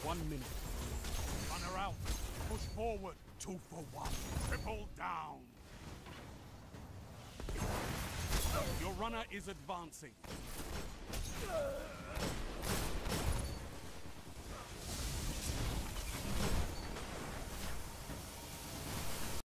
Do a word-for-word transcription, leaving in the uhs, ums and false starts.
One minute. Runner out. Push forward. Two for one. Triple down. Your runner is advancing.